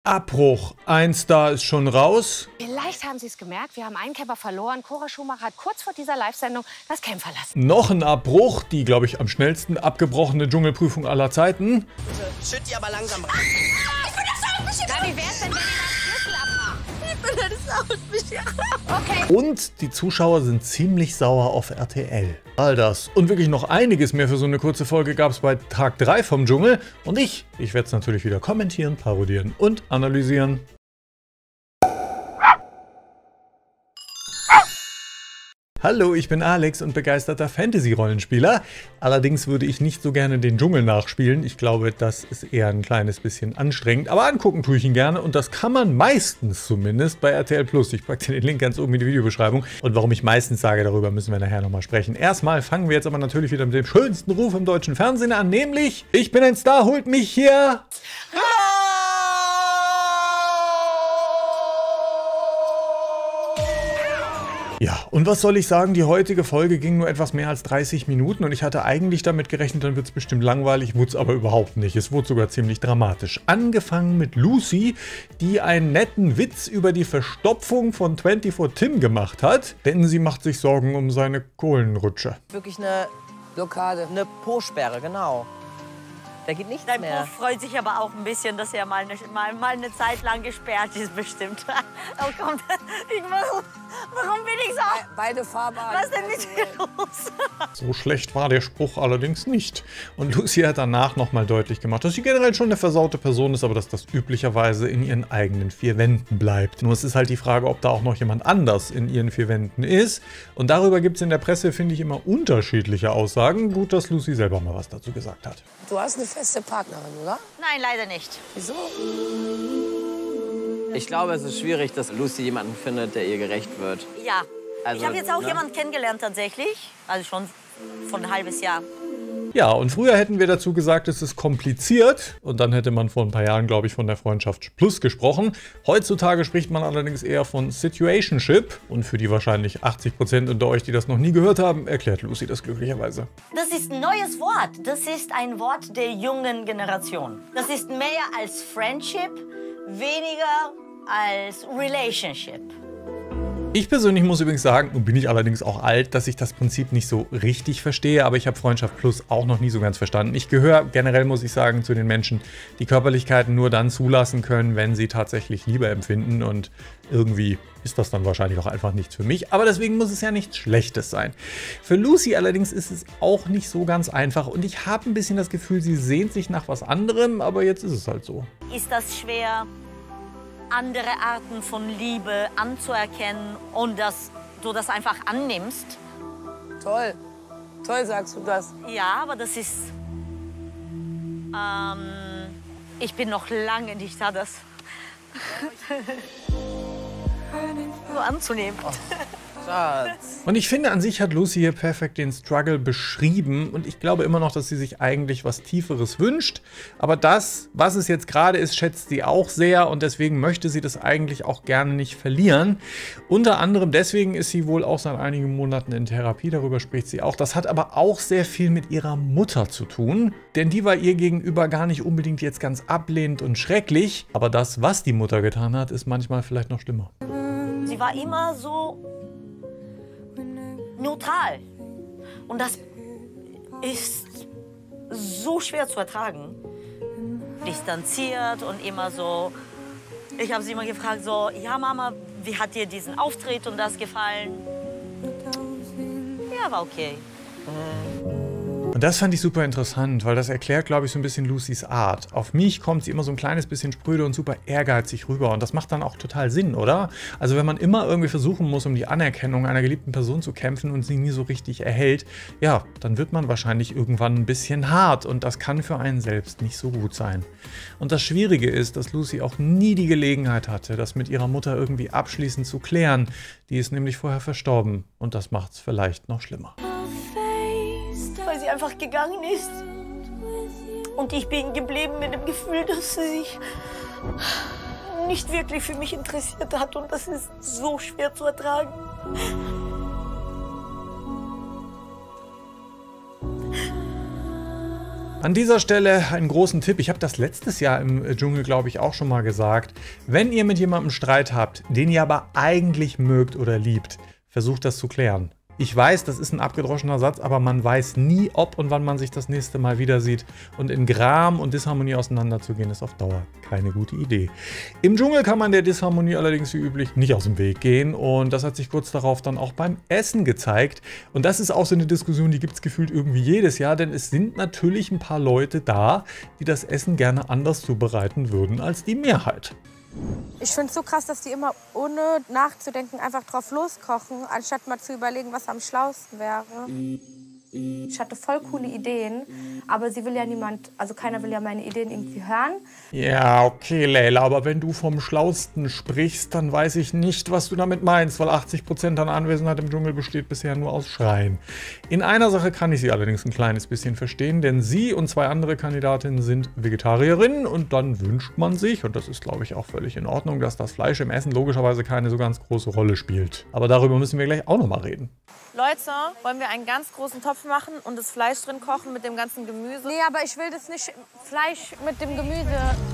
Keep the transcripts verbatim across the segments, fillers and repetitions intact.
Abbruch. Ein Star ist schon raus. Vielleicht haben Sie es gemerkt, wir haben einen Camper verloren. Cora Schumacher hat kurz vor dieser Live-Sendung das Camp verlassen. Noch ein Abbruch. Die, glaube ich, am schnellsten abgebrochene Dschungelprüfung aller Zeiten. Schütt die aber langsam rein. Ich bin das Soundmischel! Na, wie wär's denn, wenn ihr das Schlüssel abmacht? Ich bin das Soundmischel. Okay. Und die Zuschauer sind ziemlich sauer auf R T L. All das und wirklich noch einiges mehr für so eine kurze Folge gab es bei Tag drei vom Dschungel. Und ich, ich werde es natürlich wieder kommentieren, parodieren und analysieren. Hallo, ich bin Alex und begeisterter Fantasy-Rollenspieler. Allerdings würde ich nicht so gerne den Dschungel nachspielen. Ich glaube, das ist eher ein kleines bisschen anstrengend. Aber angucken tue ich ihn gerne und das kann man meistens zumindest bei R T L Plus. Ich packe dir den Link ganz oben in die Videobeschreibung. Und warum ich meistens sage, darüber müssen wir nachher nochmal sprechen. Erstmal fangen wir jetzt aber natürlich wieder mit dem schönsten Ruf im deutschen Fernsehen an, nämlich ich bin ein Star, holt mich hier! Ja, und was soll ich sagen, die heutige Folge ging nur etwas mehr als dreißig Minuten und ich hatte eigentlich damit gerechnet, dann wird es bestimmt langweilig, wurde es aber überhaupt nicht. Es wurde sogar ziemlich dramatisch. Angefangen mit Lucy, die einen netten Witz über die Verstopfung von vierundzwanzig Tim gemacht hat, denn sie macht sich Sorgen um seine Kohlenrutsche. Wirklich eine Blockade, eine Po-Sperre, genau. Der geht nicht Dein mehr. Po freut sich aber auch ein bisschen, dass er mal eine, mal, mal eine Zeit lang gesperrt ist, bestimmt. Oh, komm, ich, warum, warum bin ich so? Beide Fahrbahnen. Was ist denn mit dir los? So schlecht war der Spruch allerdings nicht. Und Lucy hat danach nochmal deutlich gemacht, dass sie generell schon eine versaute Person ist, aber dass das üblicherweise in ihren eigenen vier Wänden bleibt. Nur es ist halt die Frage, ob da auch noch jemand anders in ihren vier Wänden ist. Und darüber gibt es in der Presse, finde ich, immer unterschiedliche Aussagen. Gut, dass Lucy selber mal was dazu gesagt hat. Du hast eine feste Partnerin, oder? Nein, leider nicht. Wieso? Ich glaube, es ist schwierig, dass Lucy jemanden findet, der ihr gerecht wird. Ja. Also, ich habe jetzt auch ne? jemanden kennengelernt tatsächlich, also schon von ein halbes Jahr. Ja, und früher hätten wir dazu gesagt, es ist kompliziert. Und dann hätte man vor ein paar Jahren, glaube ich, von der Freundschaft Plus gesprochen. Heutzutage spricht man allerdings eher von Situationship. Und für die wahrscheinlich achtzig Prozent unter euch, die das noch nie gehört haben, erklärt Lucy das glücklicherweise. Das ist ein neues Wort. Das ist ein Wort der jungen Generation. Das ist mehr als Friendship, weniger als Relationship. Ich persönlich muss übrigens sagen, nun bin ich allerdings auch alt, dass ich das Prinzip nicht so richtig verstehe, aber ich habe Freundschaft Plus auch noch nie so ganz verstanden. Ich gehöre generell, muss ich sagen, zu den Menschen, die Körperlichkeiten nur dann zulassen können, wenn sie tatsächlich Liebe empfinden und irgendwie ist das dann wahrscheinlich auch einfach nichts für mich, aber deswegen muss es ja nichts Schlechtes sein. Für Lucy allerdings ist es auch nicht so ganz einfach und ich habe ein bisschen das Gefühl, sie sehnt sich nach was anderem, aber jetzt ist es halt so. Ist das schwer, andere Arten von Liebe anzuerkennen und dass du das einfach annimmst? Toll. Toll sagst du das. Ja, aber das ist... Ähm, ich bin noch lange nicht da, das so anzunehmen. Oh, Schatz. Und ich finde, an sich hat Lucy hier perfekt den Struggle beschrieben und ich glaube immer noch, dass sie sich eigentlich was Tieferes wünscht. Aber das, was es jetzt gerade ist, schätzt sie auch sehr und deswegen möchte sie das eigentlich auch gerne nicht verlieren. Unter anderem deswegen ist sie wohl auch seit einigen Monaten in Therapie, darüber spricht sie auch. Das hat aber auch sehr viel mit ihrer Mutter zu tun, denn die war ihr gegenüber gar nicht unbedingt jetzt ganz ablehnend und schrecklich. Aber das, was die Mutter getan hat, ist manchmal vielleicht noch schlimmer. Sie war immer so neutral. Und das ist so schwer zu ertragen. Distanziert und immer so. Ich habe sie immer gefragt, so, ja Mama, wie hat dir diesen Auftritt und das gefallen? Ja, war okay. Und das fand ich super interessant, weil das erklärt, glaube ich, so ein bisschen Lucys Art. Auf mich kommt sie immer so ein kleines bisschen spröde und super ehrgeizig rüber. Und das macht dann auch total Sinn, oder? Also wenn man immer irgendwie versuchen muss, um die Anerkennung einer geliebten Person zu kämpfen und sie nie so richtig erhält, ja, dann wird man wahrscheinlich irgendwann ein bisschen hart. Und das kann für einen selbst nicht so gut sein. Und das Schwierige ist, dass Lucy auch nie die Gelegenheit hatte, das mit ihrer Mutter irgendwie abschließend zu klären. Die ist nämlich vorher verstorben. Und das macht es vielleicht noch schlimmer. Weil sie einfach gegangen ist. Und ich bin geblieben mit dem Gefühl, dass sie sich nicht wirklich für mich interessiert hat. Und das ist so schwer zu ertragen. An dieser Stelle einen großen Tipp. Ich habe das letztes Jahr im Dschungel, glaube ich, auch schon mal gesagt. Wenn ihr mit jemandem Streit habt, den ihr aber eigentlich mögt oder liebt, versucht das zu klären. Ich weiß, das ist ein abgedroschener Satz, aber man weiß nie, ob und wann man sich das nächste Mal wieder sieht. Und in Gram und Disharmonie auseinanderzugehen, ist auf Dauer keine gute Idee. Im Dschungel kann man der Disharmonie allerdings wie üblich nicht aus dem Weg gehen. Und das hat sich kurz darauf dann auch beim Essen gezeigt. Und das ist auch so eine Diskussion, die gibt es gefühlt irgendwie jedes Jahr. Denn es sind natürlich ein paar Leute da, die das Essen gerne anders zubereiten würden als die Mehrheit. Ich finde es so krass, dass die immer ohne nachzudenken einfach drauf loskochen, anstatt mal zu überlegen, was am schlausten wäre. Ich hatte voll coole Ideen, aber sie will ja niemand, also keiner will ja meine Ideen irgendwie hören. Ja, okay, Leila, aber wenn du vom Schlausten sprichst, dann weiß ich nicht, was du damit meinst, weil achtzig Prozent deiner Anwesenheit im Dschungel besteht bisher nur aus Schreien. In einer Sache kann ich sie allerdings ein kleines bisschen verstehen, denn sie und zwei andere Kandidatinnen sind Vegetarierinnen und dann wünscht man sich, und das ist glaube ich auch völlig in Ordnung, dass das Fleisch im Essen logischerweise keine so ganz große Rolle spielt. Aber darüber müssen wir gleich auch nochmal reden. Leute, wollen wir einen ganz großen Topf machen und das Fleisch drin kochen mit dem ganzen Gemüse? Nee, aber ich will das nicht, Fleisch mit dem Gemüse.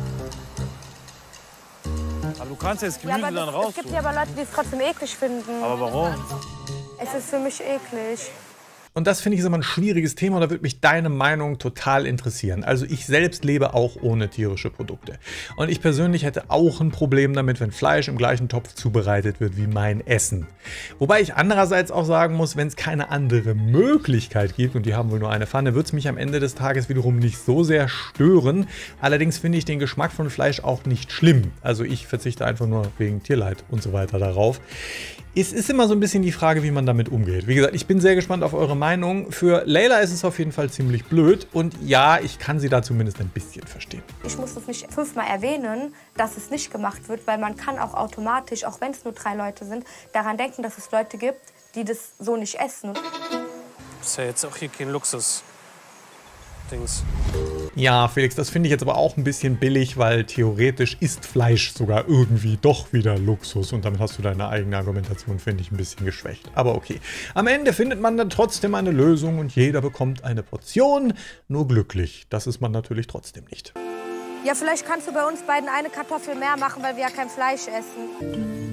Aber du kannst jetzt Gemüse ja, aber dann das, raus. Es gibt ja aber Leute, die es trotzdem eklig finden. Aber warum? Es ist für mich eklig. Und das finde ich ist immer ein schwieriges Thema und da würde mich deine Meinung total interessieren. Also ich selbst lebe auch ohne tierische Produkte. Und ich persönlich hätte auch ein Problem damit, wenn Fleisch im gleichen Topf zubereitet wird wie mein Essen. Wobei ich andererseits auch sagen muss, wenn es keine andere Möglichkeit gibt, und die haben wohl nur eine Pfanne, wird es mich am Ende des Tages wiederum nicht so sehr stören. Allerdings finde ich den Geschmack von Fleisch auch nicht schlimm. Also ich verzichte einfach nur wegen Tierleid und so weiter darauf. Es ist immer so ein bisschen die Frage, wie man damit umgeht. Wie gesagt, ich bin sehr gespannt auf eure Meinung. Für Leila ist es auf jeden Fall ziemlich blöd. Und ja, ich kann sie da zumindest ein bisschen verstehen. Ich muss das nicht fünfmal erwähnen, dass es nicht gemacht wird, weil man kann auch automatisch, auch wenn es nur drei Leute sind, daran denken, dass es Leute gibt, die das so nicht essen. Das ist ja jetzt auch hier kein Luxus-Dings. Ja, Felix, das finde ich jetzt aber auch ein bisschen billig, weil theoretisch ist Fleisch sogar irgendwie doch wieder Luxus. Und damit hast du deine eigene Argumentation, finde ich, ein bisschen geschwächt. Aber okay. Am Ende findet man dann trotzdem eine Lösung und jeder bekommt eine Portion. Nur glücklich, das ist man natürlich trotzdem nicht. Ja, vielleicht kannst du bei uns beiden eine Kartoffel mehr machen, weil wir ja kein Fleisch essen.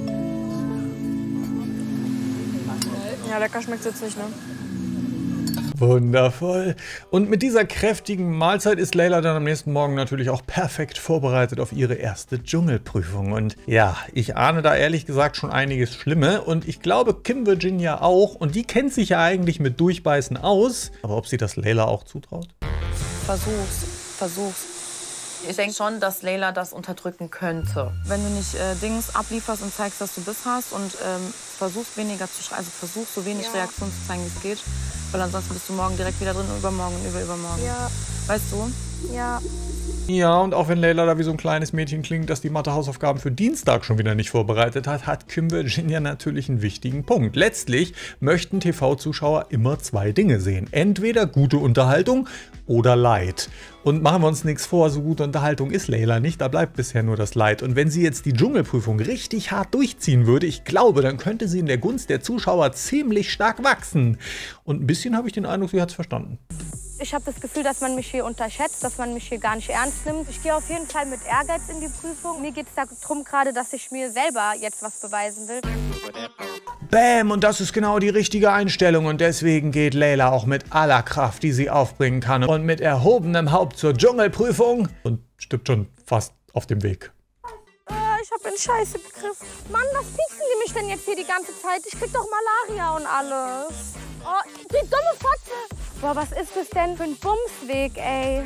Ja, lecker schmeckt jetzt nicht, ne? Wundervoll. Und mit dieser kräftigen Mahlzeit ist Leila dann am nächsten Morgen natürlich auch perfekt vorbereitet auf ihre erste Dschungelprüfung. Und ja, ich ahne da ehrlich gesagt schon einiges Schlimme. Und ich glaube, Kim Virginia auch. Und die kennt sich ja eigentlich mit Durchbeißen aus. Aber ob sie das Leila auch zutraut? Versuch's, versuch's. Ich denke schon, dass Leila das unterdrücken könnte. Wenn du nicht äh, Dings ablieferst und zeigst, dass du Biss hast und ähm, versuchst weniger zu schreien, also versuchst so wenig ja. Reaktion zu zeigen, wie es geht. Weil ansonsten bist du morgen direkt wieder drin und übermorgen und übermorgen. Ja. Weißt du? Ja. Ja, und auch wenn Leila da wie so ein kleines Mädchen klingt, das die Mathehausaufgaben für Dienstag schon wieder nicht vorbereitet hat, hat Kim Virginia natürlich einen wichtigen Punkt. Letztlich möchten T V-Zuschauer immer zwei Dinge sehen. Entweder gute Unterhaltung oder Leid. Und machen wir uns nichts vor, so gute Unterhaltung ist Leila nicht, da bleibt bisher nur das Leid. Und wenn sie jetzt die Dschungelprüfung richtig hart durchziehen würde, ich glaube, dann könnte sie in der Gunst der Zuschauer ziemlich stark wachsen. Und ein bisschen habe ich den Eindruck, sie hat es verstanden. Ich habe das Gefühl, dass man mich hier unterschätzt, dass man mich hier gar nicht ernst nimmt. Ich gehe auf jeden Fall mit Ehrgeiz in die Prüfung. Mir geht es darum gerade, dass ich mir selber jetzt was beweisen will. Bäm, und das ist genau die richtige Einstellung. Und deswegen geht Leila auch mit aller Kraft, die sie aufbringen kann, und mit erhobenem Haupt zur Dschungelprüfung und stirbt schon fast auf dem Weg. Ich habe einen Scheiße begriffen. Mann, was pieksen die mich denn jetzt hier die ganze Zeit? Ich krieg doch Malaria und alles. Oh, die dumme Fotze. Boah, was ist das denn für ein Bumsweg, ey?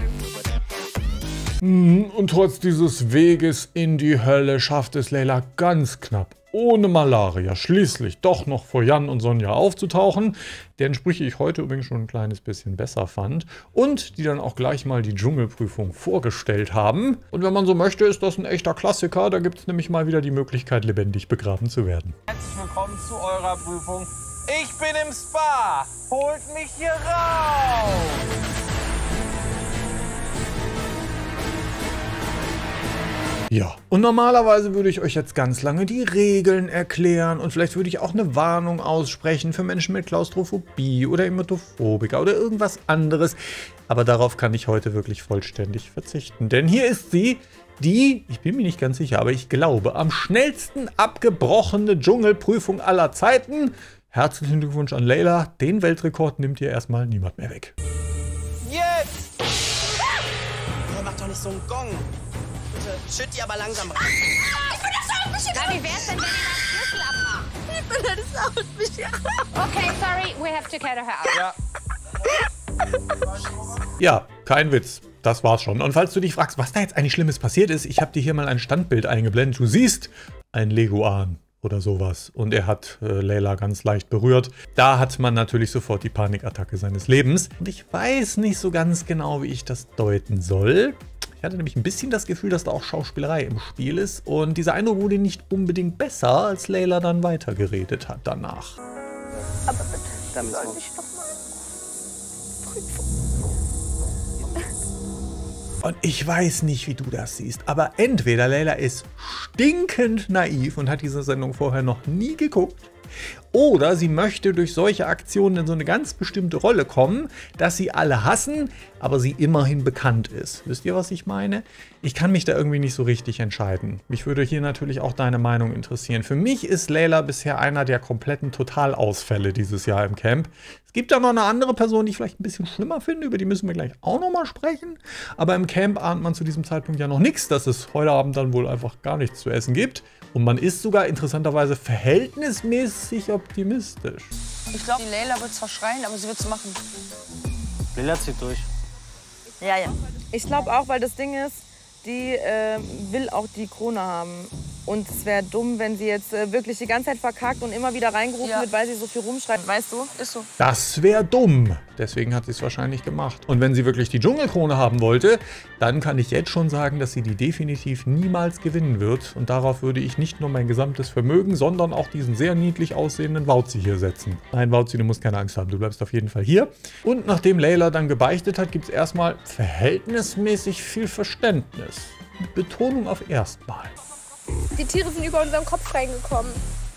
Und trotz dieses Weges in die Hölle schafft es Leila ganz knapp, ohne Malaria, schließlich doch noch vor Jan und Sonja aufzutauchen, deren Sprüche ich heute übrigens schon ein kleines bisschen besser fand und die dann auch gleich mal die Dschungelprüfung vorgestellt haben. Und wenn man so möchte, ist das ein echter Klassiker, da gibt es nämlich mal wieder die Möglichkeit, lebendig begraben zu werden. Herzlich willkommen zu eurer Prüfung. Ich bin im Spa, holt mich hier raus! Ja, und normalerweise würde ich euch jetzt ganz lange die Regeln erklären und vielleicht würde ich auch eine Warnung aussprechen für Menschen mit Klaustrophobie oder Emetophobiker oder irgendwas anderes. Aber darauf kann ich heute wirklich vollständig verzichten. Denn hier ist sie, die, ich bin mir nicht ganz sicher, aber ich glaube, am schnellsten abgebrochene Dschungelprüfung aller Zeiten. Herzlichen Glückwunsch an Layla. Den Weltrekord nimmt ihr erstmal niemand mehr weg. Jetzt! Oh, mach doch nicht so einen Gong. Bitte schütt die aber langsam rein. Ich bin das Auto. Na, wie wär's denn, wenn ihr das Schlüssel abmacht? Ich bin das Auto. Okay, sorry, we have to carry her out. Ja. Ja, kein Witz. Das war's schon. Und falls du dich fragst, was da jetzt eigentlich Schlimmes passiert ist, ich habe dir hier mal ein Standbild eingeblendet. Du siehst ein Leguan oder sowas. Und er hat äh, Layla ganz leicht berührt. Da hat man natürlich sofort die Panikattacke seines Lebens. Und ich weiß nicht so ganz genau, wie ich das deuten soll. Ich hatte nämlich ein bisschen das Gefühl, dass da auch Schauspielerei im Spiel ist. Und dieser Eindruck wurde nicht unbedingt besser, als Layla dann weitergeredet hat danach. Aber bitte, dann soll ich noch mal prüfen. Und ich weiß nicht, wie du das siehst, aber entweder Layla ist stinkend naiv und hat diese Sendung vorher noch nie geguckt, oder sie möchte durch solche Aktionen in so eine ganz bestimmte Rolle kommen, dass sie alle hassen, aber sie immerhin bekannt ist. Wisst ihr, was ich meine? Ich kann mich da irgendwie nicht so richtig entscheiden. Mich würde hier natürlich auch deine Meinung interessieren. Für mich ist Layla bisher einer der kompletten Totalausfälle dieses Jahr im Camp. Es gibt da noch eine andere Person, die ich vielleicht ein bisschen schlimmer finde, über die müssen wir gleich auch noch mal sprechen. Aber im Camp ahnt man zu diesem Zeitpunkt ja noch nichts, dass es heute Abend dann wohl einfach gar nichts zu essen gibt. Und man ist sogar interessanterweise verhältnismäßig optimistisch. Ich glaube, die Layla wird zwar schreien, aber sie wird es machen. Layla zieht durch. Ja, ja. Ich glaube auch, weil das Ding ist, die äh, will auch die Krone haben. Und es wäre dumm, wenn sie jetzt äh, wirklich die ganze Zeit verkackt und immer wieder reingerufen ja. wird, weil sie so viel rumschreit. Weißt du? Ist so. Das wäre dumm. Deswegen hat sie es wahrscheinlich gemacht. Und wenn sie wirklich die Dschungelkrone haben wollte, dann kann ich jetzt schon sagen, dass sie die definitiv niemals gewinnen wird. Und darauf würde ich nicht nur mein gesamtes Vermögen, sondern auch diesen sehr niedlich aussehenden Wauzi hier setzen. Nein, Wauzi, du musst keine Angst haben. Du bleibst auf jeden Fall hier. Und nachdem Layla dann gebeichtet hat, gibt es erstmal verhältnismäßig viel Verständnis. Mit Betonung auf erstmal. Die Tiere sind über unseren Kopf reingekommen.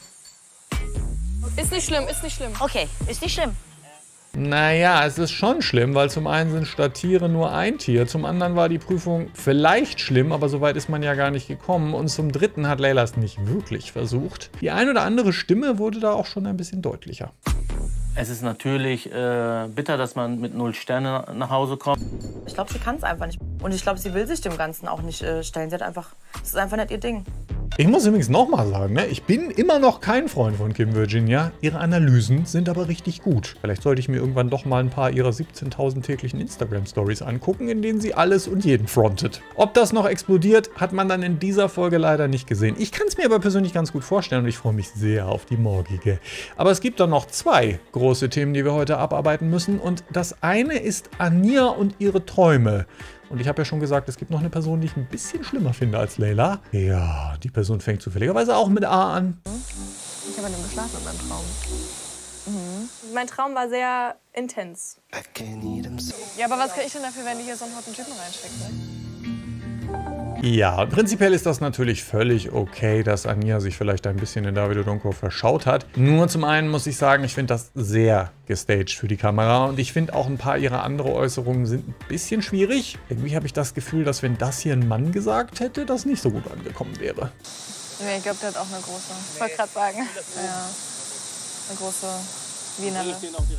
Ist nicht schlimm, ist nicht schlimm. Okay, ist nicht schlimm. Naja, es ist schon schlimm, weil zum einen sind statt Tiere nur ein Tier, zum anderen war die Prüfung vielleicht schlimm, aber so weit ist man ja gar nicht gekommen und zum dritten hat Layla es nicht wirklich versucht. Die ein oder andere Stimme wurde da auch schon ein bisschen deutlicher. Es ist natürlich äh, bitter, dass man mit null Sterne nach Hause kommt. Ich glaube, sie kann es einfach nicht. Und ich glaube, sie will sich dem Ganzen auch nicht äh, stellen. Sie hat einfach, das ist einfach nicht ihr Ding. Ich muss übrigens nochmal sagen, ne, ich bin immer noch kein Freund von Kim Virginia. Ihre Analysen sind aber richtig gut. Vielleicht sollte ich mir irgendwann doch mal ein paar ihrer siebzehntausend täglichen Instagram-Stories angucken, in denen sie alles und jeden frontet. Ob das noch explodiert, hat man dann in dieser Folge leider nicht gesehen. Ich kann es mir aber persönlich ganz gut vorstellen und ich freue mich sehr auf die morgige. Aber es gibt dann noch zwei große Themen, die wir heute abarbeiten müssen. Und das eine ist Ania und ihre Träume. Und ich habe ja schon gesagt, es gibt noch eine Person, die ich ein bisschen schlimmer finde als Layla. Ja, die Person fängt zufälligerweise auch mit A an. Ich habe an dem geschlafen in meinem Traum. Mhm. Mein Traum war sehr intens. Ja, aber was kriege ich denn dafür, wenn die hier so einen hotten Typen reinsteckt? Ne? Ja, prinzipiell ist das natürlich völlig okay, dass Ania sich vielleicht ein bisschen in David Odonkor verschaut hat. Nur zum einen muss ich sagen, ich finde das sehr gestaged für die Kamera und ich finde auch ein paar ihrer andere Äußerungen sind ein bisschen schwierig. Irgendwie habe ich das Gefühl, dass wenn das hier ein Mann gesagt hätte, das nicht so gut angekommen wäre. Nee, ich glaube, der hat auch eine große. Ich wollte gerade sagen. Ja, eine große Wienerle.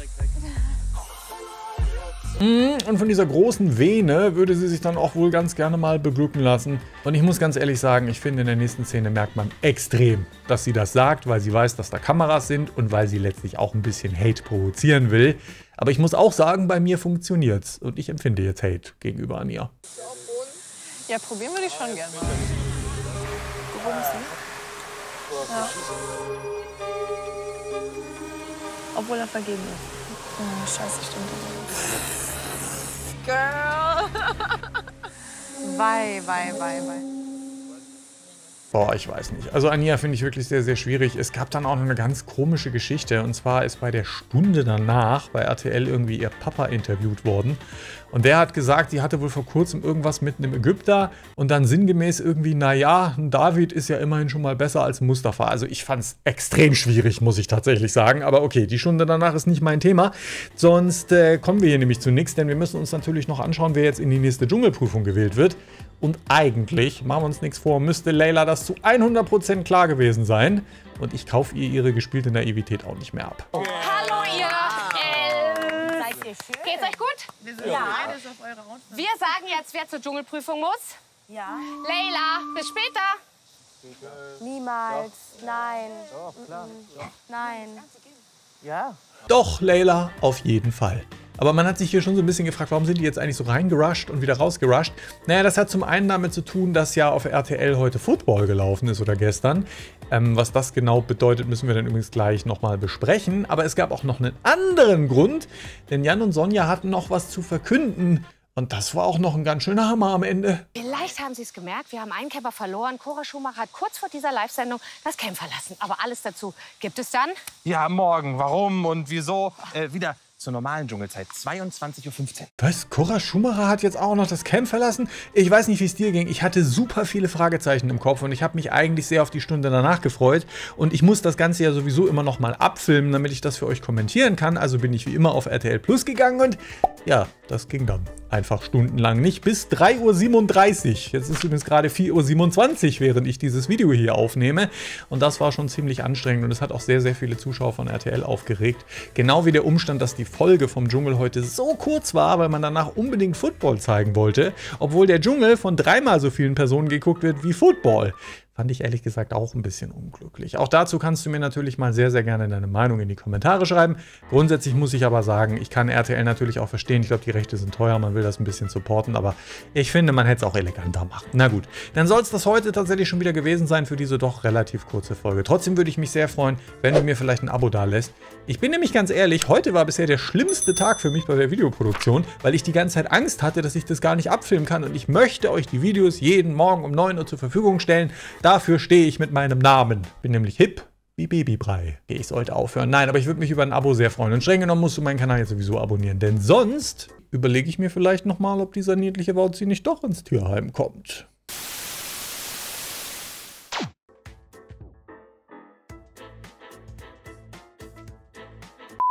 Und von dieser großen Vene würde sie sich dann auch wohl ganz gerne mal beglücken lassen. Und ich muss ganz ehrlich sagen, ich finde, in der nächsten Szene merkt man extrem, dass sie das sagt, weil sie weiß, dass da Kameras sind und weil sie letztlich auch ein bisschen Hate provozieren will. Aber ich muss auch sagen, bei mir funktioniert's. Und ich empfinde jetzt Hate gegenüber Ania. Ja, probieren würde ich schon gerne mal. Gebumsen? Ja. Obwohl er vergeben ist. Oh, scheiße, stimmt. Girl! Wei, wei, wei, wei. Boah, ich weiß nicht. Also Ania finde ich wirklich sehr, sehr schwierig. Es gab dann auch noch eine ganz komische Geschichte. Und zwar ist bei der Stunde danach bei R T L irgendwie ihr Papa interviewt worden. Und der hat gesagt, sie hatte wohl vor kurzem irgendwas mit einem Ägypter. Und dann sinngemäß irgendwie, naja, David ist ja immerhin schon mal besser als Mustafa. Also ich fand es extrem schwierig, muss ich tatsächlich sagen. Aber okay, die Stunde danach ist nicht mein Thema. Sonst äh, kommen wir hier nämlich zu nichts. Denn wir müssen uns natürlich noch anschauen, wer jetzt in die nächste Dschungelprüfung gewählt wird. Und eigentlich, machen wir uns nichts vor, müsste Layla das zu hundert Prozent klar gewesen sein. Und ich kaufe ihr ihre gespielte Naivität auch nicht mehr ab. Hallo ihr. Ähm, Seid ihr schön? Geht's euch gut? Wir sind ja beides auf eure Outfits. Wir sagen jetzt, wer zur Dschungelprüfung muss. Ja. Layla, bis später. Niemals. Nein. Doch, klar. Nein. Ja. Doch, Layla, auf jeden Fall. Aber man hat sich hier schon so ein bisschen gefragt, warum sind die jetzt eigentlich so reingerusht und wieder rausgerusht? Naja, das hat zum einen damit zu tun, dass ja auf R T L heute Football gelaufen ist oder gestern. Ähm, was das genau bedeutet, müssen wir dann übrigens gleich nochmal besprechen. Aber es gab auch noch einen anderen Grund, denn Jan und Sonja hatten noch was zu verkünden. Und das war auch noch ein ganz schöner Hammer am Ende. Vielleicht haben Sie es gemerkt, wir haben einen Camper verloren. Cora Schumacher hat kurz vor dieser Live-Sendung das Camp verlassen. Aber alles dazu gibt es dann. Ja, morgen. Warum und wieso? Äh, wieder zur normalen Dschungelzeit, zweiundzwanzig Uhr fünfzehn. Was? Cora Schumacher hat jetzt auch noch das Camp verlassen? Ich weiß nicht, wie es dir ging. Ich hatte super viele Fragezeichen im Kopf und ich habe mich eigentlich sehr auf die Stunde danach gefreut. Und ich muss das Ganze ja sowieso immer noch mal abfilmen, damit ich das für euch kommentieren kann. Also bin ich wie immer auf R T L Plus gegangen und ja, das ging dann einfach stundenlang nicht. Bis drei Uhr siebenunddreißig. Jetzt ist übrigens gerade vier Uhr siebenundzwanzig, während ich dieses Video hier aufnehme. Und das war schon ziemlich anstrengend und es hat auch sehr, sehr viele Zuschauer von R T L aufgeregt. Genau wie der Umstand, dass die Folge vom Dschungel heute so kurz war, weil man danach unbedingt Football zeigen wollte, obwohl der Dschungel von dreimal so vielen Personen geguckt wird wie Football. Fand ich ehrlich gesagt auch ein bisschen unglücklich. Auch dazu kannst du mir natürlich mal sehr, sehr gerne deine Meinung in die Kommentare schreiben. Grundsätzlich muss ich aber sagen, ich kann R T L natürlich auch verstehen. Ich glaube, die Rechte sind teuer, man will das ein bisschen supporten, aber ich finde, man hätte es auch eleganter machen. Na gut, dann soll es das heute tatsächlich schon wieder gewesen sein für diese doch relativ kurze Folge. Trotzdem würde ich mich sehr freuen, wenn du mir vielleicht ein Abo da lässt. Ich bin nämlich ganz ehrlich, heute war bisher der schlimmste Tag für mich bei der Videoproduktion, weil ich die ganze Zeit Angst hatte, dass ich das gar nicht abfilmen kann und ich möchte euch die Videos jeden Morgen um neun Uhr zur Verfügung stellen. Dafür stehe ich mit meinem Namen. Bin nämlich hip wie Babybrei. Okay, ich sollte aufhören. Nein, aber ich würde mich über ein Abo sehr freuen. Und streng genommen musst du meinen Kanal jetzt sowieso abonnieren. Denn sonst überlege ich mir vielleicht nochmal, ob dieser niedliche Wauzi nicht doch ins Tierheim kommt.